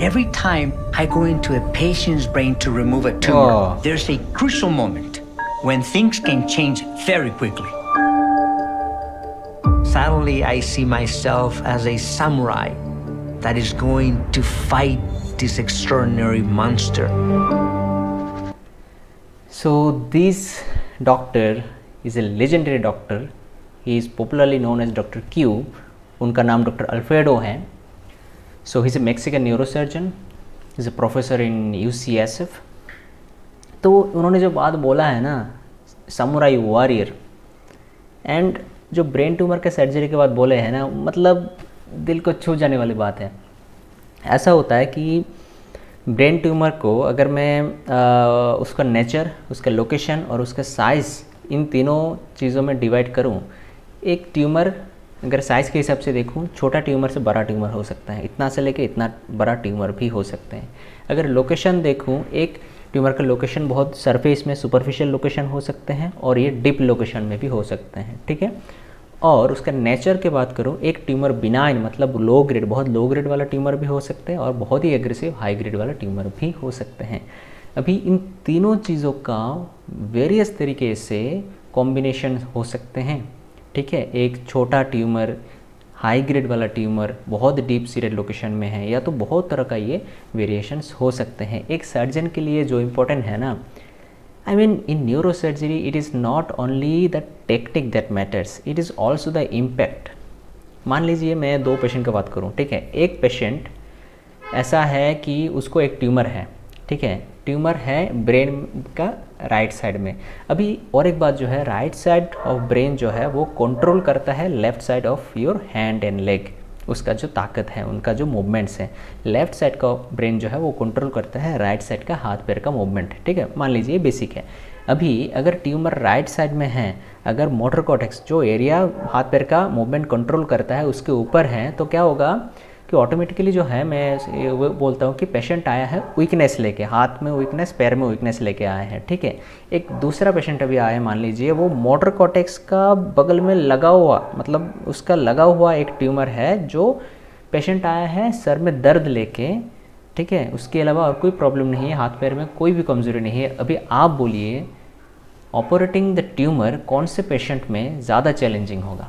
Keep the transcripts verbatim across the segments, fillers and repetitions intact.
Every time I go into a patient's brain to remove a tumor, Oh. there's a crucial moment when things can change very quickly. Suddenly, I see myself as a samurai that is going to fight this extraordinary monster. So this doctor is a legendary doctor. He is popularly known as Doctor Q. उनका नाम doctor Alfredo है. So he's a Mexican neurosurgeon. He's a professor in U C S F. तो उन्होंने जो बात बोला है ना, samurai warrior, एंड जो ब्रेन ट्यूमर के सर्जरी के बाद बोले हैं ना, मतलब दिल को छू जाने वाली बात है. ऐसा होता है कि ब्रेन ट्यूमर को अगर मैं आ, उसका नेचर, उसका लोकेशन और उसका साइज़, इन तीनों चीज़ों में डिवाइड करूं, एक ट्यूमर अगर साइज़ के हिसाब से देखूं, छोटा ट्यूमर से बड़ा ट्यूमर हो सकता है, इतना से लेके इतना बड़ा ट्यूमर भी हो सकते हैं. अगर लोकेशन देखूं, एक ट्यूमर का लोकेशन बहुत सरफेस में सुपरफिशियल लोकेशन हो सकते हैं और ये डीप लोकेशन में भी हो सकते हैं, ठीक है. और उसका नेचर की बात करूं, एक ट्यूमर बिनाइन मतलब लो ग्रेड, बहुत लो ग्रेड वाला ट्यूमर भी हो सकते हैं और बहुत ही एग्रेसिव हाई ग्रेड वाला ट्यूमर भी हो सकते हैं. अभी इन तीनों चीज़ों का वेरियस तरीके से कॉम्बिनेशन हो सकते हैं, ठीक है. एक छोटा ट्यूमर, हाई ग्रेड वाला ट्यूमर, बहुत डीप सीटेड लोकेशन में है, या तो बहुत तरह का ये वेरिएशंस हो सकते हैं. एक सर्जन के लिए जो इम्पोर्टेंट है ना, I mean in neurosurgery it is not only the technique that matters, it is also the impact. मान लीजिए मैं दो पेशेंट की बात करूं, ठीक है. एक पेशेंट ऐसा है कि उसको एक ट्यूमर है, ठीक है. ट्यूमर है ब्रेन का राइट साइड में. अभी और एक बात जो है, राइट साइड ऑफ ब्रेन जो है वो कंट्रोल करता है left side of your hand and leg. उसका जो ताकत है, उनका जो मूवमेंट्स हैं, लेफ्ट साइड का ब्रेन जो है वो कंट्रोल करता है राइट साइड का हाथ पैर का मूवमेंट, ठीक है. मान लीजिए बेसिक है. अभी अगर ट्यूमर राइट साइड में है, अगर मोटर कॉर्टेक्स जो एरिया हाथ पैर का मूवमेंट कंट्रोल करता है उसके ऊपर है, तो क्या होगा कि ऑटोमेटिकली जो है, मैं वो बोलता हूँ कि पेशेंट आया है वीकनेस लेके, हाथ में वीकनेस, पैर में वीकनेस लेके आए हैं, ठीक है. एक दूसरा पेशेंट अभी आया है, मान लीजिए वो मोटर कॉर्टेक्स का बगल में लगा हुआ, मतलब उसका लगा हुआ एक ट्यूमर है. जो पेशेंट आया है सर में दर्द लेके, ठीक है, उसके अलावा और कोई प्रॉब्लम नहीं है, हाथ पैर में कोई भी कमज़ोरी नहीं है. अभी आप बोलिए ऑपरेटिंग द ट्यूमर कौन से पेशेंट में ज़्यादा चैलेंजिंग होगा,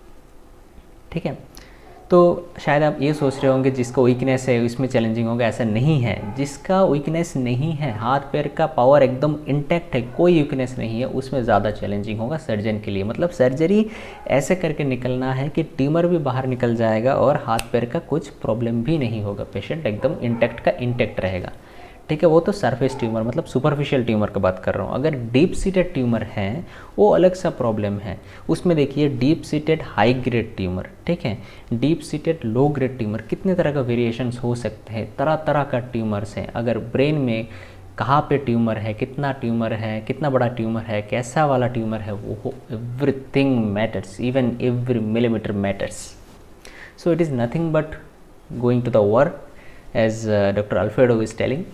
ठीक है. तो शायद आप ये सोच रहे होंगे जिसको वीकनेस है इसमें चैलेंजिंग होगा. ऐसा नहीं है. जिसका वीकनेस नहीं है, हाथ पैर का पावर एकदम इंटैक्ट है, कोई वीकनेस नहीं है, उसमें ज़्यादा चैलेंजिंग होगा सर्जन के लिए. मतलब सर्जरी ऐसे करके निकलना है कि ट्यूमर भी बाहर निकल जाएगा और हाथ पैर का कुछ प्रॉब्लम भी नहीं होगा, पेशेंट एकदम इंटैक्ट का इंटैक्ट रहेगा, ठीक है. वो तो सरफेस ट्यूमर मतलब सुपरफिशियल ट्यूमर की बात कर रहा हूँ. अगर डीप सीटेड ट्यूमर है वो अलग सा प्रॉब्लम है. उसमें देखिए deep seated high grade tumour, ठीक है, deep seated low grade tumour, कितने तरह का वेरिएशंस हो सकते हैं, तरह तरह का ट्यूमर्स हैं. अगर ब्रेन में कहाँ पे ट्यूमर है, कितना ट्यूमर है, कितना बड़ा ट्यूमर है, कैसा वाला ट्यूमर है, वो everything matters, even every millimetre matters. So it is nothing but going to the work as doctor Alfredo is telling.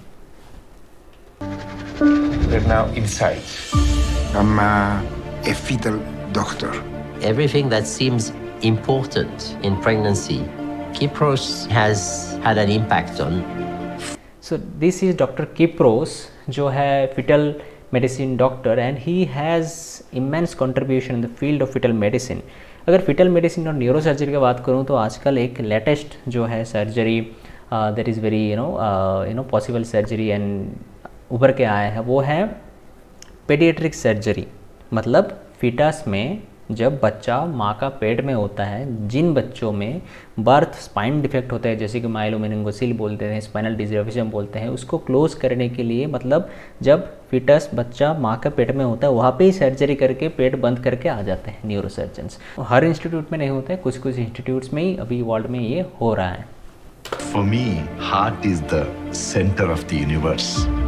We're now inside. I'm uh, a fetal doctor. Everything that seems important in pregnancy, Kypros has had an impact on. So this is Doctor Kypros, जो है fetal medicine doctor, and he has immense contribution in the field of fetal medicine. अगर fetal medicine और neurosurgery की बात करूँ तो आजकल एक latest जो है surgery uh, that is very you know uh, you know possible surgery and उभर के आया है, वो है पेडियाट्रिक सर्जरी. मतलब फीटस में जब बच्चा माँ का पेट में होता है, जिन बच्चों में बर्थ स्पाइन डिफेक्ट होता है, जैसे कि माइलोमेनिंगोसिल बोलते हैं, स्पाइनल डिसर्फिजम बोलते हैं, उसको क्लोज करने के लिए, मतलब जब फीटस बच्चा माँ के पेट में होता है वहाँ पे ही सर्जरी करके पेट बंद करके आ जाते हैं न्यूरोसर्जन्स. हर इंस्टीट्यूट में नहीं होता है, कुछ कुछ इंस्टीट्यूट्स में ही अभी वर्ल्ड में ये हो रहा है. For me, heart is the center of the universe.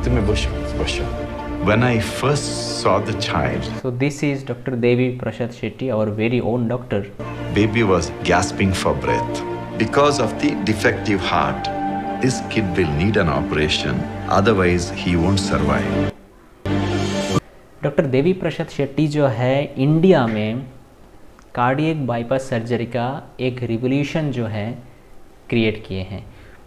When I first saw the child, so this is Doctor Devi Prasad Shetty, our very own doctor. Baby was gasping for breath. Because of the defective heart, this kid will need an operation, otherwise he won't survive. Doctor Devi Prasad Shetty जो है India में cardiac bypass surgery का एक revolution जो है create किए हैं.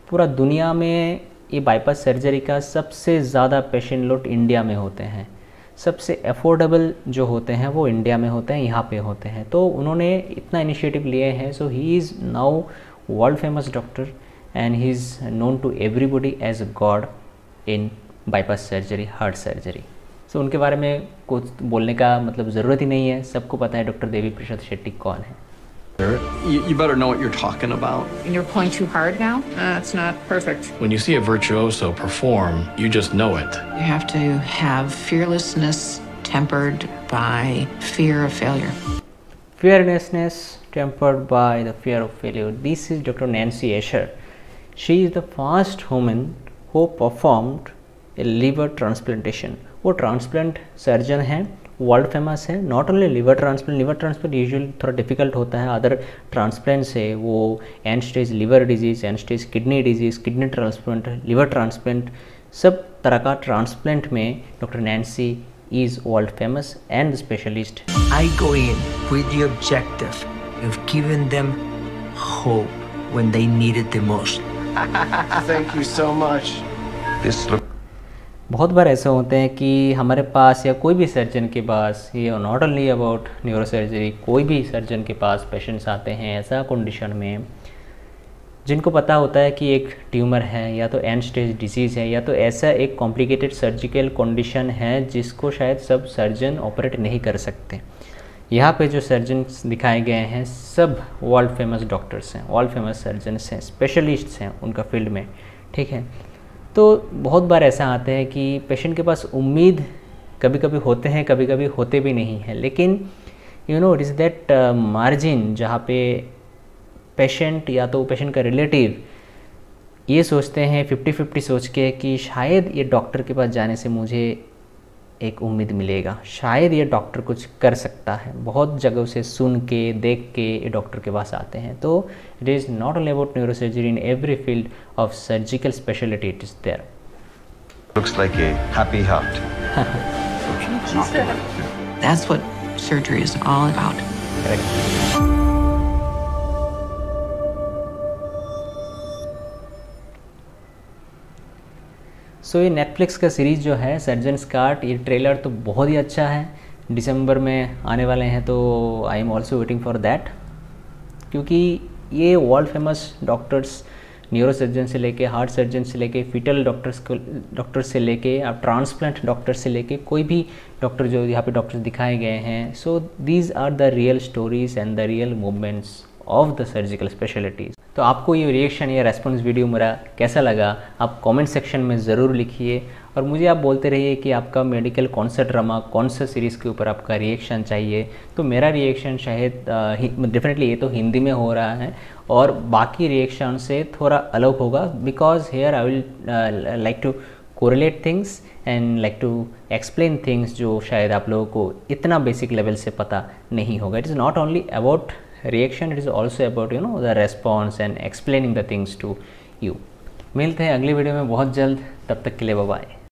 पूरा दुनिया में ये बाईपास सर्जरी का सबसे ज़्यादा पेशेंट लोड इंडिया में होते हैं, सबसे अफोर्डेबल जो होते हैं वो इंडिया में होते हैं, यहाँ पे होते हैं। तो उन्होंने इतना इनिशिएटिव लिए हैं। So he is now world famous doctor and he is known to everybody as a god in bypass surgery, heart surgery. So उनके बारे में कुछ बोलने का मतलब ज़रूरत ही नहीं है, सबको पता है डॉक्टर देवी प्रसाद शेट्टी कौन है। You, you better know what you're talking about. And you're pulling too hard now? That's not perfect. When you see a virtuoso perform, you just know it. You have to have fearlessness tempered by fear of failure. Fearlessness tempered by the fear of failure. This is Doctor Nancy Asher. She is the first woman who performed a liver transplantation. वो transplant surgeon हैं, world famous है। Not only liver transplant, liver transplant usually थोड़ा difficult होता है, other transplants है वो end stage liver disease, end stage kidney disease, kidney transplant, liver transplant, सब तरह का ट्रांसप्लांट में doctor Nancy is world famous and specialist. I go in with the objective of giving them hope when they need it the most. Thank you so much. This look बहुत बार ऐसे होते हैं कि हमारे पास या कोई भी सर्जन के पास, ये नॉट ओनली अबाउट न्यूरोसर्जरी, कोई भी सर्जन के पास पेशेंट्स आते हैं ऐसा कंडीशन में जिनको पता होता है कि एक ट्यूमर है या तो एंड स्टेज डिजीज़ है या तो ऐसा एक कॉम्प्लिकेटेड सर्जिकल कंडीशन है जिसको शायद सब सर्जन ऑपरेट नहीं कर सकते। यहाँ पे जो सर्जन्स दिखाए गए हैं सब वर्ल्ड फेमस डॉक्टर्स हैं, वर्ल्ड फेमस सर्जन्स हैं, स्पेशलिस्ट्स हैं उनका फील्ड में, ठीक है। तो बहुत बार ऐसा आता है कि पेशेंट के पास उम्मीद कभी कभी होते हैं, कभी कभी होते भी नहीं हैं, लेकिन you know it is that margin जहाँ पे पेशेंट या तो पेशेंट का रिलेटिव ये सोचते हैं फिफ्टी फिफ्टी सोच के कि शायद ये डॉक्टर के पास जाने से मुझे एक उम्मीद मिलेगा, शायद ये डॉक्टर कुछ कर सकता है। बहुत जगहों से सुन के देख के ये डॉक्टर के पास आते हैं। तो it is not only about neurosurgery, in every field of surgical speciality it is there. looks like a happy heart. That's what surgery is all about. Correct. So so, ये नेटफ्लिक्स का series जो है surgeons cart, ये trailer तो बहुत ही अच्छा है, दिसंबर में आने वाले हैं, तो I am also waiting for that, क्योंकि ये world famous doctors, neuro surgeon से लेके, हार्ट सर्जन से लेके, फीटल डॉक्टर्स को डॉक्टर्स से लेके, आप ट्रांसप्लांट डॉक्टर्स से लेके कोई भी डॉक्टर जो यहाँ पे डॉक्टर्स दिखाए गए हैं, so these are the real stories and the real movements of the surgical specialities. तो आपको ये रिएक्शन या रेस्पॉन्स वीडियो मेरा कैसा लगा आप कमेंट सेक्शन में ज़रूर लिखिए, और मुझे आप बोलते रहिए कि आपका मेडिकल कौन सा ड्रामा, कौन सा सीरीज़ के ऊपर आपका रिएक्शन चाहिए। तो मेरा रिएक्शन शायद डेफिनेटली ये तो हिंदी में हो रहा है और बाकी रिएक्शन से थोड़ा अलग होगा, because here I will like to correlate things and like to explain things जो शायद आप लोगों को इतना बेसिक लेवल से पता नहीं होगा। It is not only about reaction, it is also about you know the response and explaining the things to you. मिलते हैं अगली वीडियो में बहुत जल्द, तब तक के लिए बाय बाय।